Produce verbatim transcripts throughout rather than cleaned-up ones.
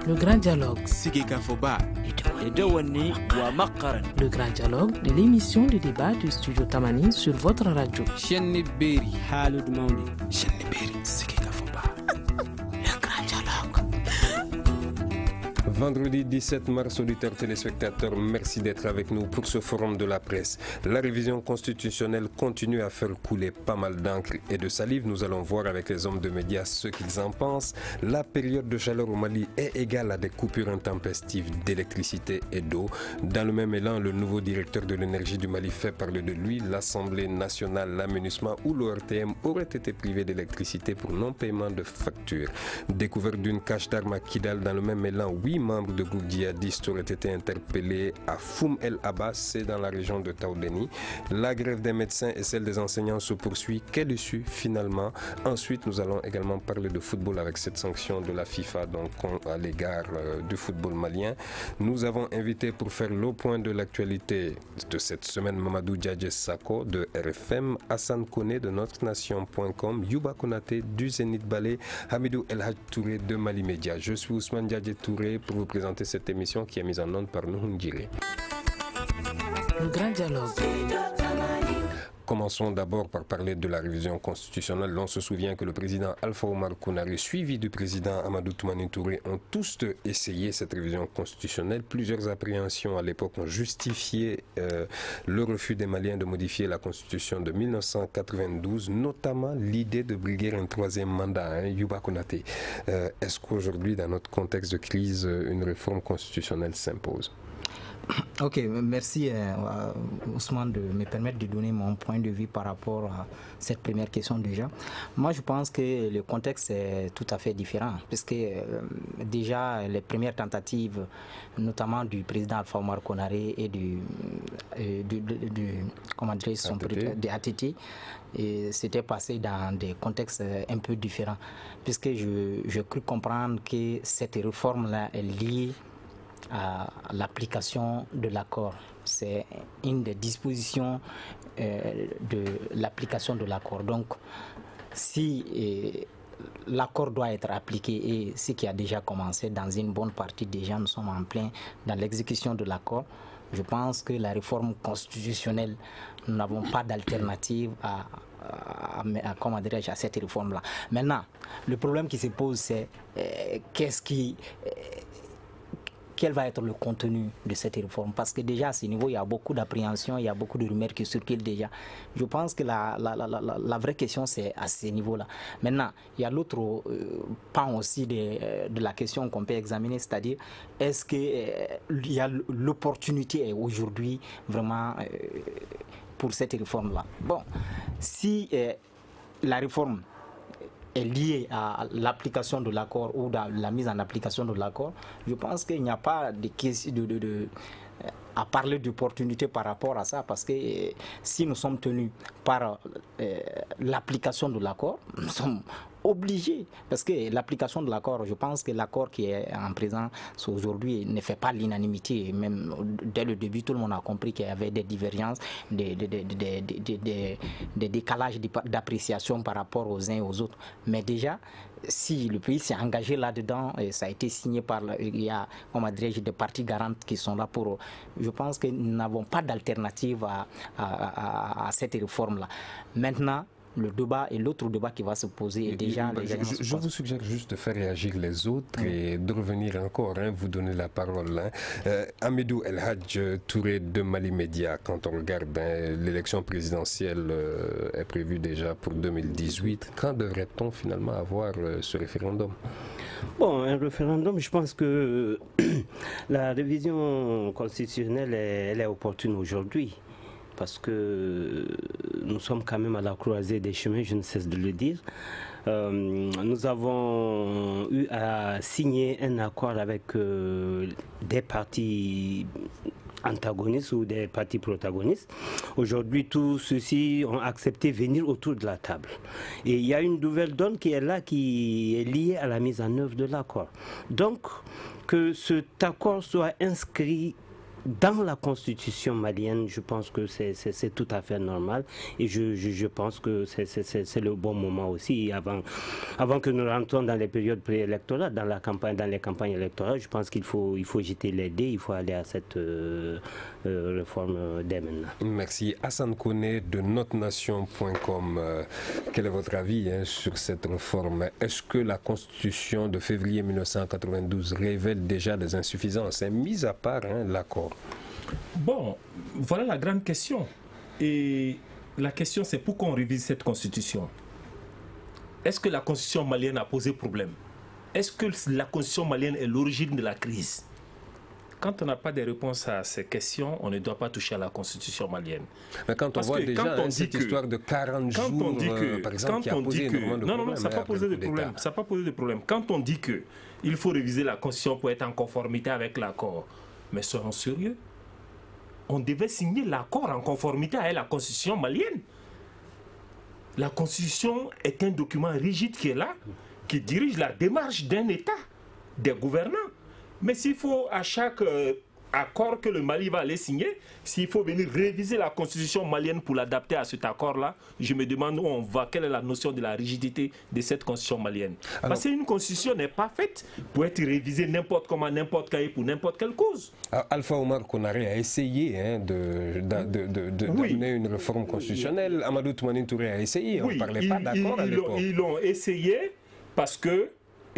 Le grand dialogue. Le grand dialogue de l'émission de débat du studio Tamani sur votre radio. Le grand dialogue. Vendredi dix-sept mars, auditeurs téléspectateurs, merci d'être avec nous pour ce forum de la presse. La révision constitutionnelle continue à faire couler pas mal d'encre et de salive. Nous allons voir avec les hommes de médias ce qu'ils en pensent. La période de chaleur au Mali est égale à des coupures intempestives d'électricité et d'eau. Dans le même élan, le nouveau directeur de l'énergie du Mali fait parler de lui. L'Assemblée nationale, l'Aménagement ou l'O R T M auraient été privés d'électricité pour non-paiement de factures. Découverte d'une cache d'armes à Kidal. Dans le même élan, huit membres de groupes djihadistes auraient été interpellés à Foum El Abbas, c'est dans la région de Taoudeni. La grève des médecins et celle des enseignants se poursuit. Qu'est dessus finalement? Ensuite, nous allons également parler de football avec cette sanction de la FIFA donc, à l'égard euh, du football malien. Nous avons invité pour faire le point de l'actualité de cette semaine Mamadou Djadje Sako de R F M, Hassan Kone de notre nation point com, Yuba Konaté du Zénith Ballet, Hamidou El Hadj Touré de Mali Média. Je suis Ousmane Djadje Touré pour vous présenter cette émission qui est mise en onde par Nuhun Djiré. Le grand dialogue. Commençons d'abord par parler de la révision constitutionnelle. On se souvient que le président Alpha Oumar Konaré, suivi du président Amadou Toumani Touré, ont tous essayé cette révision constitutionnelle. Plusieurs appréhensions à l'époque ont justifié euh, le refus des Maliens de modifier la constitution de mille neuf cent quatre-vingt-douze, notamment l'idée de briguer un troisième mandat, hein, Yuba Konaté. Euh, Est-ce qu'aujourd'hui, dans notre contexte de crise, une réforme constitutionnelle s'impose? Ok, merci euh, Ousmane de me permettre de donner mon point de vue par rapport à cette première question déjà. Moi je pense que le contexte est tout à fait différent puisque euh, déjà les premières tentatives notamment du président Alpha Oumar Konaré et du, euh, du, du, du comment dire, son de A T T et c'était passé dans des contextes un peu différents puisque je, je crus comprendre que cette réforme-là est liée à l'application de l'accord. C'est une des dispositions euh, de l'application de l'accord. Donc, si euh, l'accord doit être appliqué et ce qui a déjà commencé dans une bonne partie déjà, nous sommes en plein dans l'exécution de l'accord, je pense que la réforme constitutionnelle, nous n'avons pas d'alternative à À, à, comment dirais-je, à cette réforme-là. Maintenant, le problème qui se pose, c'est euh, qu'est-ce qui... Euh, quel va être le contenu de cette réforme? Parce que déjà à ce niveau, il y a beaucoup d'appréhension, il y a beaucoup de rumeurs qui circulent déjà. Je pense que la, la, la, la, la vraie question, c'est à ce niveau-là. Maintenant, il y a l'autre euh, pan aussi de, euh, de la question qu'on peut examiner, c'est-à-dire, est-ce qu'il euh, y a l'opportunité aujourd'hui vraiment euh, pour cette réforme-là? Bon, si euh, la réforme est liée à l'application de l'accord ou à la mise en application de l'accord, je pense qu'il n'y a pas de question de, de, de, à parler d'opportunité par rapport à ça, parce que euh, si nous sommes tenus par euh, l'application de l'accord, nous sommes obligés, parce que l'application de l'accord, je pense que l'accord qui est en présence aujourd'hui ne fait pas l'unanimité. Même dès le début, tout le monde a compris qu'il y avait des divergences, des, des, des, des, des, des, des décalages d'appréciation par rapport aux uns et aux autres. Mais déjà, si le pays s'est engagé là-dedans, et ça a été signé par, il y a, comment dirais-je, des parties garantes qui sont là pour, je pense que nous n'avons pas d'alternative à, à, à, à cette réforme-là. Maintenant, le débat et l'autre débat qui va se poser est déjà... Je, je, je vous suggère juste de faire réagir les autres oui. et de revenir encore, hein, vous donner la parole. Hein. Euh, Hamidou El Hadj Touré de Mali Média, quand on regarde, hein, l'élection présidentielle euh, est prévue déjà pour deux mille dix-huit. Quand devrait-on finalement avoir euh, ce référendum? Bon, un référendum, je pense que la révision constitutionnelle, est, elle est opportune aujourd'hui. Parce que nous sommes quand même à la croisée des chemins, je ne cesse de le dire. Euh, nous avons eu à signer un accord avec euh, des partis antagonistes ou des partis protagonistes. Aujourd'hui, tous ceux-ci ont accepté de venir autour de la table. Et il y a une nouvelle donne qui est là, qui est liée à la mise en œuvre de l'accord. Donc, que cet accord soit inscrit dans la constitution malienne, je pense que c'est tout à fait normal et je, je, je pense que c'est le bon moment aussi, avant, avant que nous rentrons dans les périodes préélectorales, dans, la campagne, dans les campagnes électorales, je pense qu'il faut, il faut jeter les dés, il faut aller à cette euh, euh, réforme dès maintenant. Merci. Hassan Kone de notre nation point com, euh, quel est votre avis hein, sur cette réforme? Est-ce que la constitution de février mille neuf cent quatre-vingt-douze révèle déjà des insuffisances, hein, mis à part hein, l'accord? Bon, voilà la grande question. Et la question, c'est pourquoi on révise cette constitution? Est-ce que la constitution malienne a posé problème? Est-ce que la constitution malienne est l'origine de la crise? Quand on n'a pas de réponse à ces questions, on ne doit pas toucher à la constitution malienne. Mais quand on Parce voit que déjà quand on hein, dit cette que, histoire de quarante quand jours, on dit que, euh, par exemple, qui a on posé dit que, énormément de non, problèmes. non, non, ça n'a pas posé de problème. Ça n'a pas posé de problème. Quand on dit que il faut réviser la constitution pour être en conformité avec l'accord, mais soyons sérieux, on devait signer l'accord en conformité avec la constitution malienne. La constitution est un document rigide qui est là, qui dirige la démarche d'un État, des gouvernants. Mais s'il faut à chaque euh, accord que le Mali va aller signer, s'il faut venir réviser la constitution malienne pour l'adapter à cet accord-là, je me demande où on va, quelle est la notion de la rigidité de cette constitution malienne. Alors, parce qu'une constitution n'est pas faite pour être révisée n'importe comment, n'importe quand et pour n'importe quelle cause. Alpha Omar Konaré a essayé hein, de, de, de, de oui. d'amener une réforme constitutionnelle. Amadou Toumani Touré a essayé, oui, on ne parlait pas d'accord à l'époque. Ils l'ont essayé parce que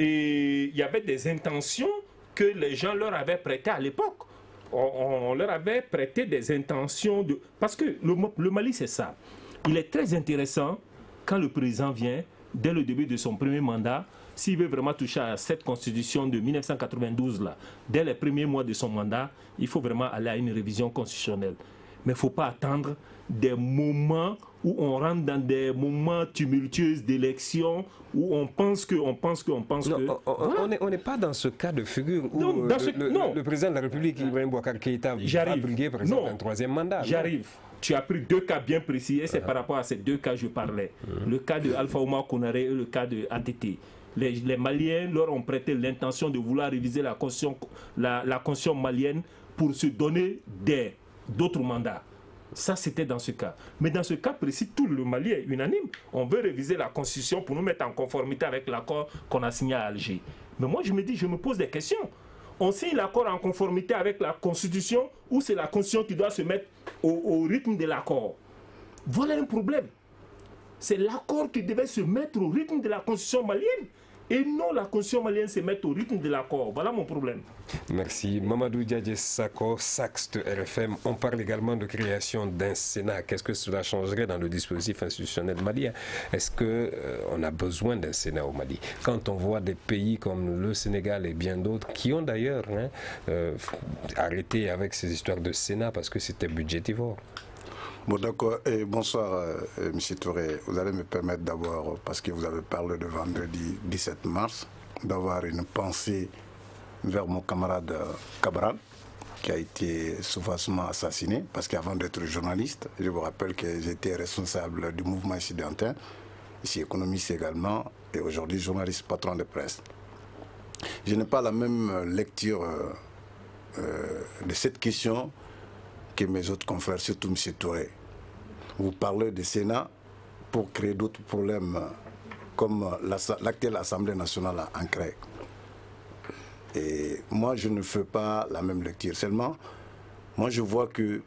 il y avait des intentions que les gens leur avaient prêtées à l'époque. On, on leur avait prêté des intentions de... Parce que le, le Mali, c'est ça. Il est très intéressant quand le président vient, dès le début de son premier mandat, s'il veut vraiment toucher à cette constitution de mille neuf cent quatre-vingt-douze, là, dès les premiers mois de son mandat, il faut vraiment aller à une révision constitutionnelle. Mais il ne faut pas attendre des moments où on rentre dans des moments tumultueux d'élections, où on pense que, on pense que, on pense non, que... On voilà. n'est pas dans ce cas de figure où non, dans ce, le, non. le président de la République, Ibrahim Boubacar Keïta, va briguer par exemple non. un troisième mandat. J'arrive. Tu as pris deux cas bien précis et c'est uh-huh. par rapport à ces deux cas que je parlais. Uh-huh. Le cas de Alpha Oumar Konaré et le cas de A T T. Les, les Maliens leur ont prêté l'intention de vouloir réviser la constitution, la, la constitution malienne pour se donner d'autres mandats. Ça, c'était dans ce cas. Mais dans ce cas précis, tout le Mali est unanime. On veut réviser la Constitution pour nous mettre en conformité avec l'accord qu'on a signé à Alger. Mais moi, je me dis, je me pose des questions. On signe l'accord en conformité avec la Constitution ou c'est la Constitution qui doit se mettre au, au rythme de l'accord? Voilà un problème. C'est l'accord qui devait se mettre au rythme de la Constitution malienne. Et non, la constitution malienne se met au rythme de l'accord. Voilà mon problème. Merci. Mamadou Diadje Sako, Sax de R F M. On parle également de création d'un Sénat. Qu'est-ce que cela changerait dans le dispositif institutionnel malien? Est-ce qu'on euh, a besoin d'un Sénat au Mali? Quand on voit des pays comme le Sénégal et bien d'autres qui ont d'ailleurs hein, euh, arrêté avec ces histoires de Sénat parce que c'était budgétivore. Bon d'accord, et bonsoir euh, M. Touré. Vous allez me permettre d'avoir, parce que vous avez parlé de vendredi dix-sept mars, d'avoir une pensée vers mon camarade Cabral, qui a été sauvagement assassiné, parce qu'avant d'être journaliste, je vous rappelle que j'étais responsable du mouvement incidentin, ici économiste également, et aujourd'hui journaliste patron de presse. Je n'ai pas la même lecture euh, euh, de cette question que mes autres confrères, surtout M. Touré. Vous parlez du Sénat pour créer d'autres problèmes comme l'actuelle Assemblée nationale a ancré. Et moi, je ne fais pas la même lecture. Seulement, moi, je vois que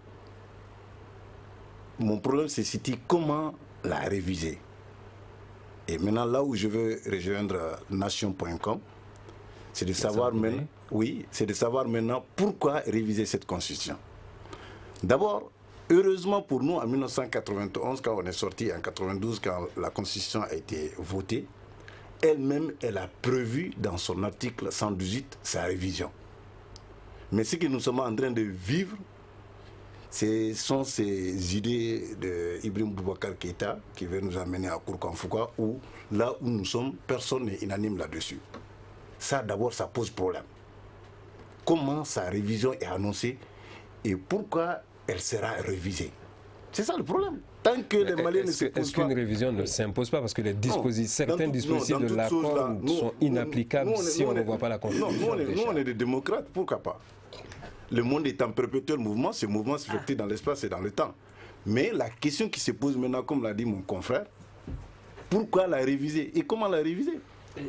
mon problème, c'est comment la réviser. Et maintenant, là où je veux rejoindre nation point com, c'est de savoir maintenant, oui, c'est de savoir maintenant pourquoi réviser cette constitution. D'abord, heureusement pour nous, en mille neuf cent quatre-vingt-onze, quand on est sorti, en mille neuf cent quatre-vingt-douze, quand la Constitution a été votée, elle-même, elle a prévu dans son article cent dix-huit sa révision. Mais ce que nous sommes en train de vivre, ce sont ces idées d'Ibrahim Boubacar Keïta qui veut nous amener à Kourkan-Fouka, où là où nous sommes, personne n'est unanime là-dessus. Ça, d'abord, ça pose problème. Comment sa révision est annoncée et pourquoi elle sera révisée? C'est ça le problème. Tant que les Maliens ne se posent pas... Est-ce qu'une révision ne s'impose pas parce que les disposi... non, certains tout, dispositifs non, de l'accord sont inapplicables nous, nous, si on ne voit pas la Constitution? Non, nous on, est, nous on est des démocrates, pourquoi pas? le monde est en perpétuel mouvement, ce mouvement s'effectue dans l'espace et dans le temps. Mais la question qui se pose maintenant, comme l'a dit mon confrère, pourquoi la réviser et comment la réviser?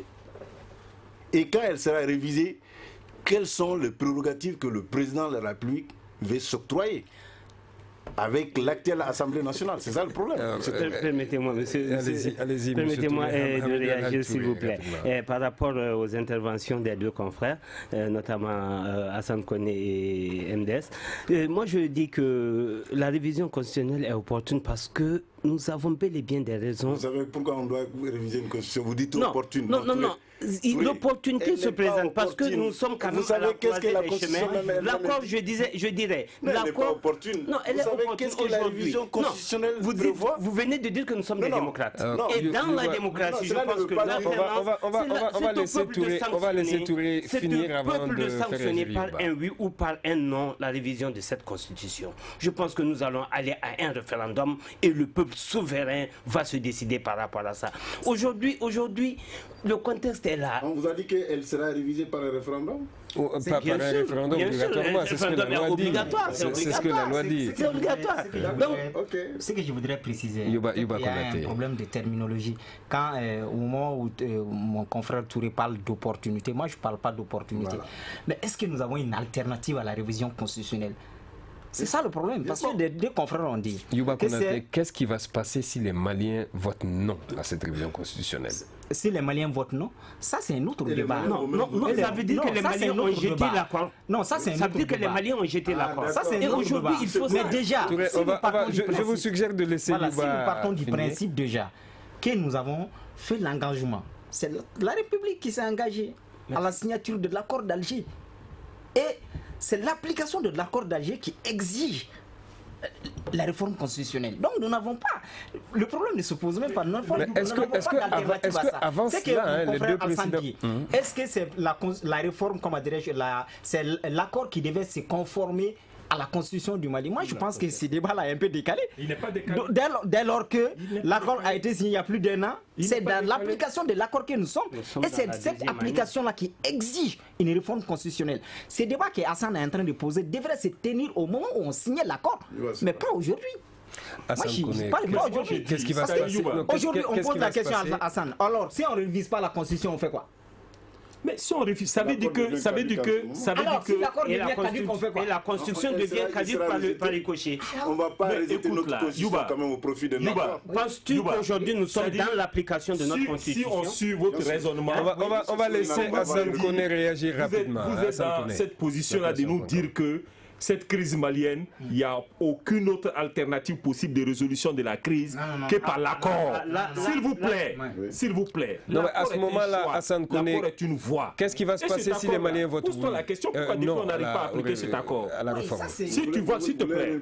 Et quand elle sera révisée, quelles sont les prérogatives que le président de la République veut s'octroyer avec l'actuelle Assemblée nationale? C'est ça le problème. Euh, euh, permettez-moi, monsieur, allez-y, allez-y, permettez-moi monsieur de réagir, s'il vous plaît. Et par rapport euh, aux interventions des deux confrères, euh, notamment euh, Hassan Koné et M D S, euh, moi je dis que la révision constitutionnelle est opportune parce que nous avons bel et bien des raisons. Vous savez pourquoi on doit réviser une constitution? Vous dites non, opportune. Non, non, non. L'opportunité se présente parce que nous sommes quand même à la croisée des chemins. L'accord, je disais, je dirais, l'accord. Non, elle est opportune. Qu'est-ce que la révision constitutionnelle vous dites, vous venez de dire que nous sommes des démocrates. Et dans la démocratie, je pense que l'alternance, on va laisser Touré, on va laisser Touré finir avant de sanctionner par un oui ou par un non la révision de cette constitution. Je pense que nous allons aller à un référendum et le peuple souverain va se décider par rapport à ça. Aujourd'hui, aujourd'hui, le contexte est là. On vous a dit qu'elle sera révisée par un référendum? Oh, pas par un référendum obligatoirement, c'est ce que la loi dit. C'est ce que la loi dit. C'est obligatoire. Donc, ce que je voudrais préciser, Yuba, il Yuba y a un Konaté. problème de terminologie. Quand euh, au moment où euh, mon confrère Touré parle d'opportunité, moi je ne parle pas d'opportunité. Voilà. Mais est-ce que nous avons une alternative à la révision constitutionnelle? C'est ça le problème, parce que les deux confrères ont dit. Yuba Konaté, qu'est-ce qui va se passer si les Maliens votent non à cette révision constitutionnelle? Si les Maliens votent non, ça c'est un autre débat. Non, non, non, ça veut dire non, que les Maliens ont jeté l'accord. Non, ça c'est un autre débat. Ça veut dire que les Maliens ont jeté l'accord. Ça c'est un autre débat. Aujourd'hui, il faut. Mais déjà, Touré, si on va, on va, je, principe, je vous suggère de laisser voilà, Yuba si nous partons du finir. principe déjà que nous avons fait l'engagement, c'est la République qui s'est engagée à la signature de l'accord d'Alger. Et c'est l'application de l'accord d'Alger qui exige la réforme constitutionnelle. Donc nous n'avons pas. Le problème ne se pose même pas. Est-ce que, est-ce que, avant, est-ce que avant cela, hein, les deux présidents... Mmh. Est-ce que c'est la, la réforme, comment dirais-je, c'est l'accord qui devait se conformer à la constitution du Mali? Moi je pense que ce débat-là est un peu décalé. Il n'est pas décalé. Donc, dès, lors, dès lors que l'accord a été signé il y a plus d'un an, c'est dans l'application de l'accord que nous sommes. Nous sommes et c'est cette application-là qui exige une réforme constitutionnelle. Ce débat que Hassan est en train de poser devrait se tenir au moment où on signait l'accord, mais pas aujourd'hui. Qu'est-ce qui va se passer? Aujourd'hui, on pose la question à Hassan. Alors, si on ne révise pas la constitution, on fait quoi? Mais si on refuse, ça veut dire que, ça veut dire que, ça veut dire que, et la, et la construction devient caduque par le par les cochers. On va pas rejeter notre constitution quand même au profit de notre. Penses-tu qu'aujourd'hui nous sommes dans l'application de notre constitution? Si on suit votre raisonnement, on va, on va, on va laisser Hassan Koné réagir rapidement. Vous êtes dans cette position-là de nous dire que cette crise malienne, il n'y a aucune autre alternative possible de résolution de la crise non, non, non. que par l'accord. S'il vous plaît, s'il vous plaît. Non, mais à ce moment-là, Hassan Koné, l'accord est une voie. Qu'est-ce qui va se passer si les Maliens votent oui? Pose-toi la question, pourquoi euh, on n'arrive pas à appliquer cet accord à la réforme? Si tu vois, s'il te plaît,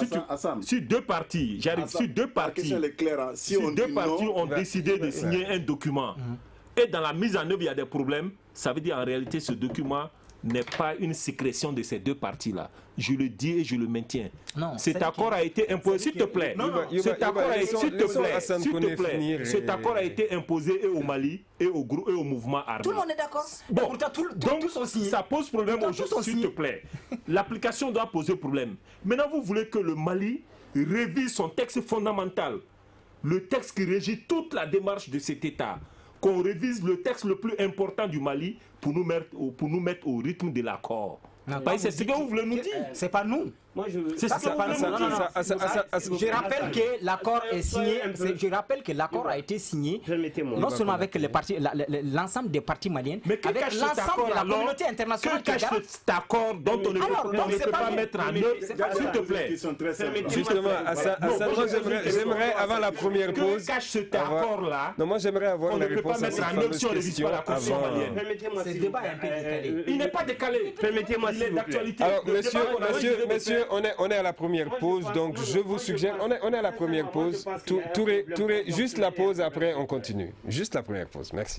si deux parties, j'arrive, si deux parties, si deux parties ont décidé de signer un document et dans la mise en œuvre, il y a des problèmes, ça veut dire en réalité ce document n'est pas une sécrétion de ces deux parties-là. Je le dis et je le maintiens. Non, cet accord a été imposé, s'il te plaît. Non, non, cet accord a été, s'il te plaît, s'il te plaît, cet accord a été imposé et au Mali et au groupe et au mouvement armé. Tout le monde est d'accord. Bon, tout, donc tous sont ça pose problème aujourd'hui, s'il te plaît. L'application doit poser problème. Maintenant, vous voulez que le Mali révise son texte fondamental, le texte qui régit toute la démarche de cet État, qu'on révise le texte le plus important du Mali pour nous mettre, pour nous mettre au rythme de l'accord. C'est ce que vous voulez nous dire. C'est pas nous. Moi, je... C'est ça, ça, ça, ça, ça, ça, ça, je rappelle que l'accord est signé. Je rappelle que l'accord a été signé non seulement avec les partis, l'ensemble des partis maliens, mais avec l'ensemble de la communauté internationale. Que cache cet accord dont on ne peut pas mettre en œuvre, s'il te plaît. Justement, moi j'aimerais avant la première pause. Que cache cet accord-là? Non, moi j'aimerais avoir la réponse à cette fameuse question avant. Ce débat est un peu décalé. Il n'est pas décalé. Permettez-moi, il est d'actualité. Alors, monsieur, monsieur, monsieur. On est, on est à la première pause, donc je vous suggère, on est, on est à la première pause. Touré, Touré, juste la pause, après on continue. Juste la première pause, merci.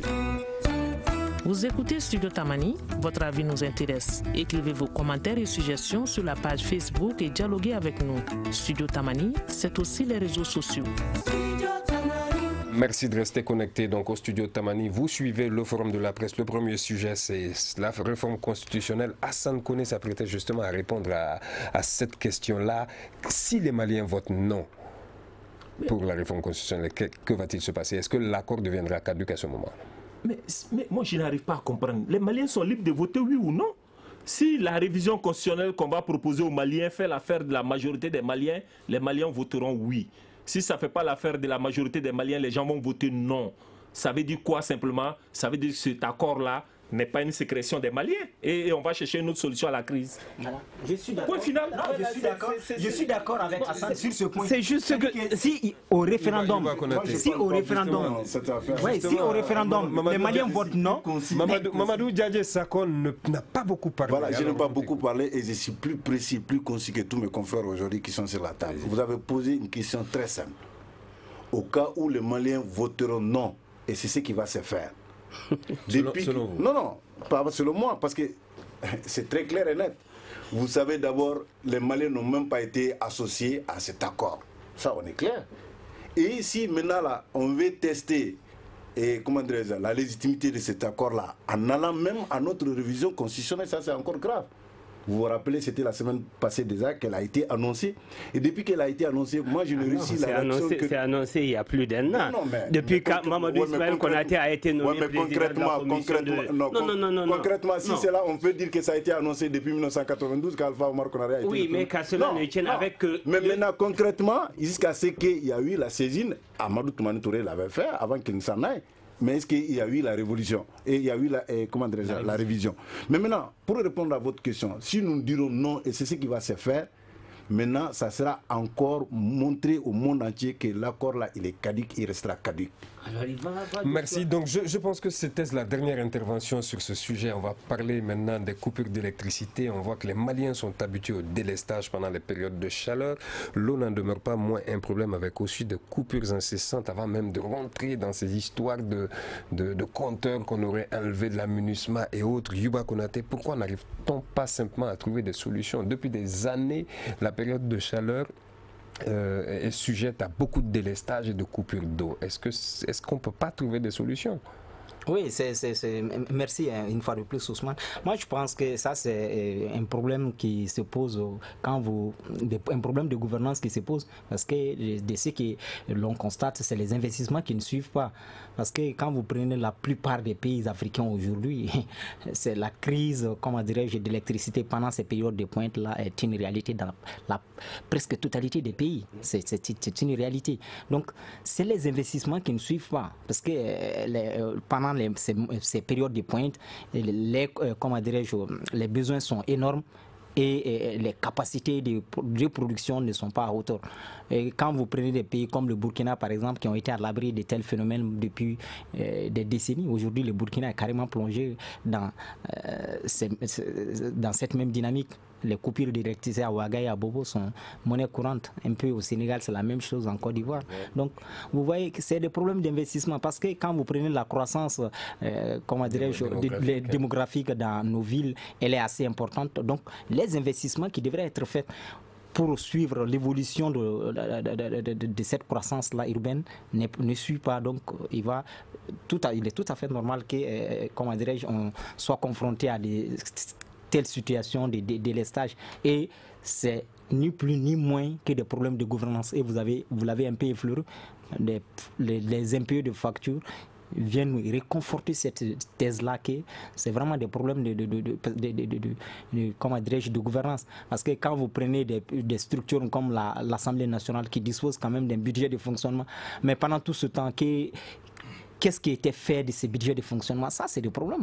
Vous écoutez Studio Tamani, votre avis nous intéresse. Écrivez vos commentaires et suggestions sur la page Facebook et dialoguez avec nous. Studio Tamani, c'est aussi les réseaux sociaux. Merci de rester connecté donc au studio Tamani. Vous suivez le forum de la presse. Le premier sujet, c'est la réforme constitutionnelle. Hassan Koné s'apprêtait justement à répondre à, à cette question-là. Si les Maliens votent non pour la réforme constitutionnelle, que, que va-t-il se passer? Est-ce que l'accord deviendra caduc à ce moment? mais, mais moi, je n'arrive pas à comprendre. Les Maliens sont libres de voter oui ou non? Si la révision constitutionnelle qu'on va proposer aux Maliens fait l'affaire de la majorité des Maliens, les Maliens voteront oui. Si ça ne fait pas l'affaire de la majorité des Maliens, les gens vont voter non. Ça veut dire quoi simplement? Ça veut dire que cet accord-là n'est pas une sécrétion des Maliens. Et, et on va chercher une autre solution à la crise. Voilà. Je suis d'accord. Point final. Non, je suis d'accord. Je suis d'accord avec Hassan sur ce point. C'est juste que, que si au référendum, si au référendum, oui, si au référendum, Mamadou, les Maliens votent non. Mamadou, Mamadou Diadje Sakon n'a pas beaucoup parlé. Voilà, je n'ai pas beaucoup parlé et je suis plus précis, plus concis que tous mes confrères aujourd'hui qui sont sur la table. Vous avez posé une question très simple. Au cas où les Maliens voteront non, et c'est ce qui va se faire. Depuis selon, selon vous? Non, non, pas selon moi, parce que c'est très clair et net. Vous savez d'abord, les Maliens n'ont même pas été associés à cet accord. Ça, on est clair. Et si maintenant, là, on veut tester et, comment dirais-je, la légitimité de cet accord-là, en allant même à notre révision constitutionnelle, ça c'est encore grave. Vous vous rappelez, c'était la semaine passée déjà qu'elle a été annoncée. Et depuis qu'elle a été annoncée, moi je ne ah réussis la réaction que... C'est annoncé il y a plus d'un an. Non, mais, depuis mais que Mamadou ouais, Ismaël Konaté a été nommé ouais, mais président concrètement, de la concrètement, de... non, non, non, non, non, concrètement, non. si c'est là, on peut dire que ça a été annoncé depuis mille neuf cent quatre-vingt-douze qu'Alpha Omar Konaré a été... Oui, mais qu'à cela ne tienne avec... Que mais le... maintenant, concrètement, jusqu'à ce qu'il y a eu la saisine, Amadou Toumani Touré l'avait fait avant qu'il ne s'en aille. Mais est-ce qu'il y a eu la révolution et il y a eu la, eh, comment dire, la, la révision? Mais maintenant, pour répondre à votre question, si nous dirons non et c'est ce qui va se faire, maintenant, ça sera encore montré au monde entier que l'accord là, il est caduc, il restera caduc. Alors, il va Merci. Donc, je, je pense que c'était la dernière intervention sur ce sujet. On va parler maintenant des coupures d'électricité. On voit que les Maliens sont habitués au délestage pendant les périodes de chaleur. L'eau n'en demeure pas moins un problème avec aussi de coupures incessantes avant même de rentrer dans ces histoires de, de, de compteurs qu'on aurait enlevés de la MINUSMA et autres. Yuba Konaté, pourquoi n'arrive-t-on pas simplement à trouver des solutions? Depuis des années, la période de chaleur Euh, est sujette à beaucoup de délestage et de coupures d'eau. Est-ce que est-ce qu'on ne peut pas trouver des solutions? Oui, c'est, c'est, c'est, merci une fois de plus, Ousmane. Moi, je pense que ça, c'est un problème qui se pose quand vous... un problème de gouvernance qui se pose, parce que de ce que l'on constate, c'est les investissements qui ne suivent pas. Parce que quand vous prenez la plupart des pays africains aujourd'hui, c'est la crise, comment dirais-je, d'électricité pendant ces périodes de pointe-là est une réalité dans la presque totalité des pays. C'est, c'est, c'est une réalité. Donc, c'est les investissements qui ne suivent pas. Parce que les, pendant les, ces, ces périodes de pointe, les, comment dirais-je, les besoins sont énormes. Et les capacités de, de production ne sont pas à hauteur. Et quand vous prenez des pays comme le Burkina, par exemple, qui ont été à l'abri de tels phénomènes depuis euh, des décennies, aujourd'hui, le Burkina est carrément plongé dans, euh, ces, dans cette même dynamique. Les coupures d'électricité à Ouagaï et à Bobo sont monnaie courante. Un peu au Sénégal, c'est la même chose en Côte d'Ivoire. Ouais. Donc, vous voyez que c'est des problèmes d'investissement parce que quand vous prenez la croissance euh, comment dirais-je, démographique. De, démographique dans nos villes, elle est assez importante. Donc, les investissements qui devraient être faits pour suivre l'évolution de, de, de, de, de, de cette croissance-là urbaine ne, ne suit pas. Donc, il, va tout à, il est tout à fait normal que, euh, comment dirais-je, on soit confronté à des telle situation de, de, de délestage et c'est ni plus ni moins que des problèmes de gouvernance et vous avez vous l'avez un peu effleuré, les, les, les impayés de factures viennent nous réconforter cette thèse-là que c'est vraiment des problèmes de, de, de, de, de, de, de, de, comment dirais-je, de gouvernance. Parce que quand vous prenez des, des structures comme la, l'Assemblée nationale qui dispose quand même d'un budget de fonctionnement, mais pendant tout ce temps, que, qu'est-ce qui a été fait de ces budgets de fonctionnement? Ça, c'est des problèmes.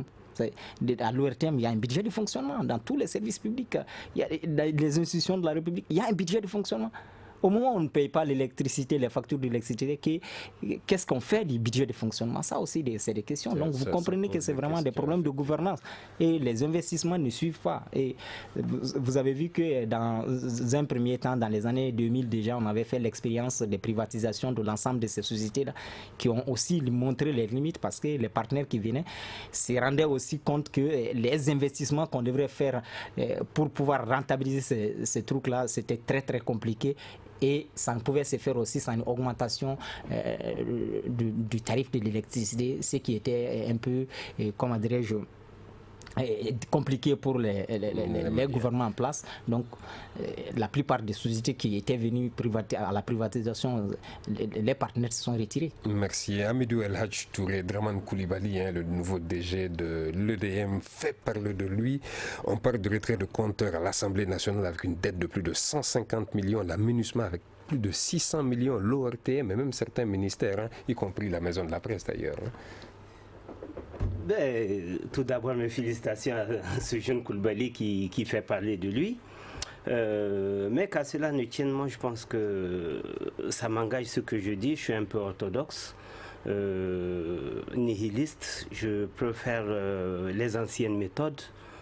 À l'O R T M, il y a un budget de fonctionnement dans tous les services publics, il y a les institutions de la République, il y a un budget de fonctionnement. Au moment où on ne paye pas l'électricité, les factures d'électricité, qu'est-ce qu'on fait du budget de fonctionnement? Ça aussi, c'est des questions. Donc vous comprenez que c'est vraiment des problèmes de gouvernance. Et les investissements ne suivent pas. Et vous avez vu que dans un premier temps, dans les années deux mille déjà, on avait fait l'expérience des privatisations de l'ensemble de ces sociétés-là, qui ont aussi montré les limites parce que les partenaires qui venaient se rendaient aussi compte que les investissements qu'on devrait faire pour pouvoir rentabiliser ces, ces trucs-là, c'était très très compliqué. Et ça ne pouvait se faire aussi sans une augmentation euh, du, du tarif de l'électricité, ce qui était un peu, euh, comment dirais-je, compliqué pour les, les, les, les gouvernements en place. Donc euh, la plupart des sociétés qui étaient venues à la privatisation, les, les partenaires se sont retirés. Merci. Hamidou El Hadj Touré, Draman Coulibaly, hein, le nouveau D G de l'E D M, fait parler de lui. On parle de retrait de compteurs à l'Assemblée nationale avec une dette de plus de cent cinquante millions, la MINUSMA avec plus de six cents millions, l'O R T M et même certains ministères, hein, y compris la Maison de la Presse d'ailleurs. Hein. Ben, tout d'abord, mes félicitations à ce jeune Coulibaly qui, qui fait parler de lui. Euh, mais qu'à cela ne tienne, moi je pense que ça m'engage ce que je dis. Je suis un peu orthodoxe, euh, nihiliste. Je préfère euh, les anciennes méthodes.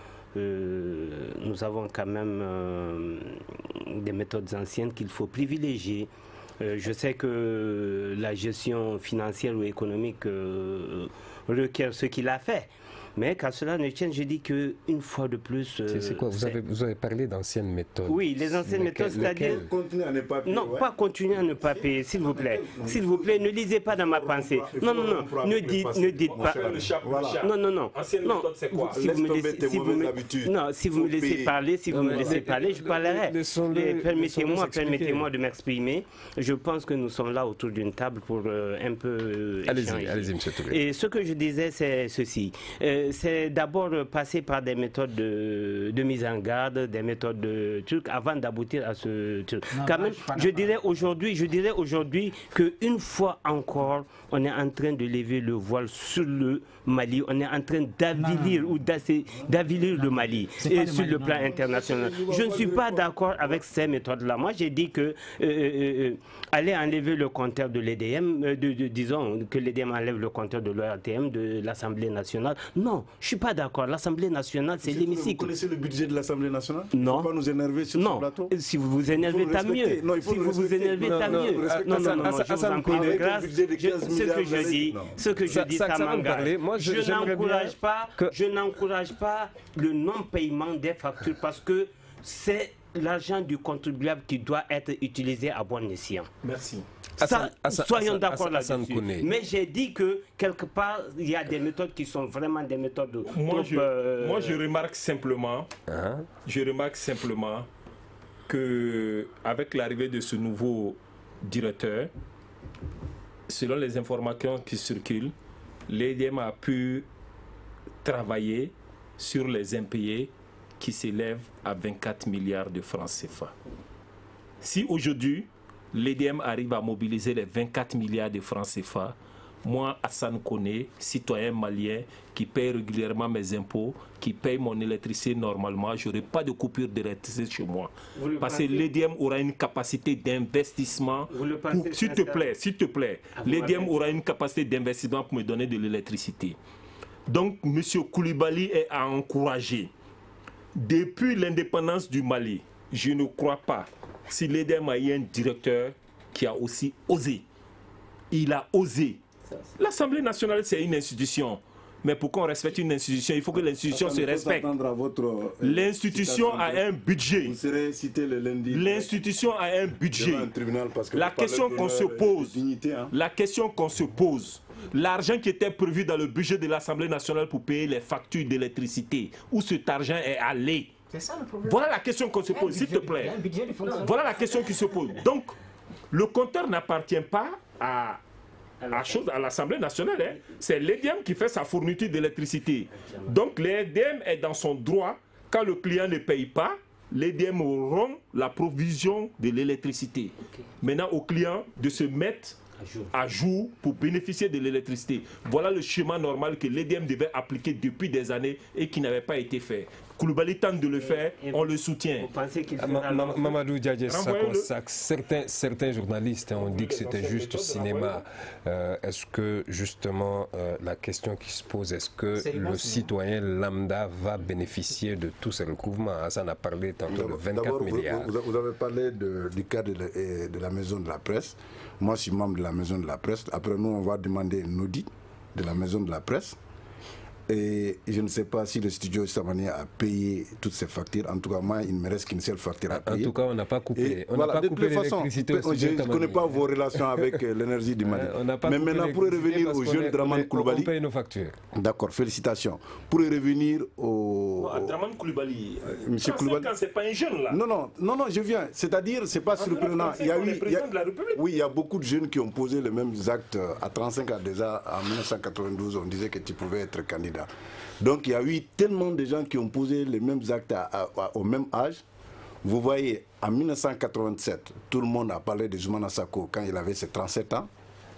Euh, nous avons quand même euh, des méthodes anciennes qu'il faut privilégier. Euh, je sais que la gestion financière ou économique euh, requiert ce qu'il a fait. Mais qu'à cela ne tienne, je dis qu'une fois de plus... Euh, c'est quoi vous avez, vous avez parlé d'anciennes méthodes. Oui, les anciennes méthodes, c'est-à-dire... Continuer à ne pas payer. Non, ouais. Pas continuer à ne pas payer, s'il vous plaît. S'il vous plaît, ne lisez pas dans ma pensée. Non, non, non, ne dites, ne dites pas... Voilà. Non, non, non. Ancienne méthode, c'est quoi? Si vous me laissez, si vous me... Non, si vous me laissez parler, si vous me laissez parler, je parlerai. Permettez-moi, permettez-moi de m'exprimer. Je pense que nous sommes là autour d'une table pour euh, un peu... Allez-y, allez-y, monsieur Touré. Et ce que je disais, c'est ceci. Euh, c'est d'abord passer par des méthodes de, de mise en garde, des méthodes de trucs avant d'aboutir à ce truc. Non, Quand non, même, je, je dirais aujourd'hui, je dirais aujourd'hui que une fois encore, on est en train de lever le voile sur le Mali, on est en train d'avilir ou d'avilir le Mali et sur le plan international. Je ne suis pas d'accord avec ces méthodes-là. Moi, j'ai dit que euh, euh, aller enlever le compteur de l'E D M, euh, de, de, disons que l'E D M enlève le compteur de l'O R T M, de l'Assemblée nationale. Non, je ne suis pas d'accord. L'Assemblée nationale, c'est l'hémicycle. Vous connaissez le budget de l'Assemblée nationale? Non. Il ne faut pas nous énerver sur non. ce plateau. Si vous vous énervez, tant mieux. Non, il faut si vous vous énervez, tant mieux. Non, non, non, je vous en prie de grâce. Ce que je dis, ce que je dis, ça m'engage. Je n'encourage pas, que... je n'encourage pas le non-paiement des factures parce que c'est l'argent du contribuable qui doit être utilisé à bon escient. Merci. Ça, Assa, soyons d'accord là-dessus. Mais j'ai dit que quelque part, il y a des méthodes qui sont vraiment des méthodes. Moi, trop, je, euh... moi je remarque simplement, uh-huh. je remarque simplement que avec l'arrivée de ce nouveau directeur, selon les informations qui circulent, l'E D M a pu travailler sur les impayés qui s'élèvent à vingt-quatre milliards de francs C F A. Si aujourd'hui, l'E D M arrive à mobiliser les vingt-quatre milliards de francs C F A, moi, Hassan Koné, citoyen malien, qui paye régulièrement mes impôts, qui paye mon électricité normalement, je n'aurai pas de coupure d'électricité chez moi. Parce que l'E D M aura une capacité d'investissement. S'il te plaît, s'il te plaît, l'E D M aura une capacité d'investissement pour me donner de l'électricité. Donc, M. Coulibaly est à encourager. Depuis l'indépendance du Mali, je ne crois pas, si l'E D M a eu un directeur qui a aussi osé. Il a osé. L'Assemblée nationale, c'est une institution. Mais pour qu'on respecte une institution, il faut que l'institution se respecte. L'institution a un budget. Vous serez cité le lundi. L'institution a un budget. La question qu'on se pose, la question qu'on se pose, l'argent qui était prévu dans le budget de l'Assemblée nationale pour payer les factures d'électricité, où cet argent est allé? Ça, le problème. Voilà la question qu'on se pose, s'il te plaît. Voilà la question qui se pose. Donc, le compteur n'appartient pas à, à, chose, à l'Assemblée nationale. Hein. C'est l'E D M qui fait sa fourniture d'électricité. Donc, l'E D M est dans son droit. Quand le client ne paye pas, l'E D M aura la provision de l'électricité. Okay. Maintenant, au client de se mettre à jour pour bénéficier de l'électricité. Voilà le schéma normal que l'E D M devait appliquer depuis des années et qui n'avait pas été fait. Coulibaly tente de le faire, et, et on le soutient. Mamadou Diadje Sakonsak, certains, certains journalistes ont dit que c'était juste cinéma. Euh, est-ce que justement euh, la question qui se pose, est-ce que est le citoyen lambda va bénéficier de tous ces recouvrements? Hassan a parlé tantôt de vingt-quatre milliards. Vous, vous avez parlé de, du cas de, de, de la maison de la presse. Moi, je suis membre de la maison de la presse. Après, nous, on va demander une audit de la maison de la presse. Et je ne sais pas si le studio Tamani a payé toutes ces factures. En tout cas, moi, il me reste qu'une seule facture à payer. En tout cas, on n'a pas coupé, on voilà, n'a pas coupé l'électricité. Je ne connais pas vos relations avec l'énergie du Mali. Mais maintenant, pour revenir au jeune Draman Coulibaly. On paye nos factures. D'accord, félicitations. Pour revenir au. Non, Draman Coulibaly. Monsieur Coulibaly. C'est pas un jeune là. Non, non, non, non, je viens. C'est-à-dire, c'est pas surprenant. Il y a eu. Il y a, oui, il y a beaucoup de jeunes qui ont posé les mêmes actes à trente-cinq ans déjà. En mille neuf cent quatre-vingt-douze, on disait que tu pouvais être candidat. Donc il y a eu tellement de gens qui ont posé les mêmes actes à, à, à, au même âge. Vous voyez, en mille neuf cent quatre-vingt-sept, tout le monde a parlé de Zoumana Sako quand il avait ses trente-sept ans.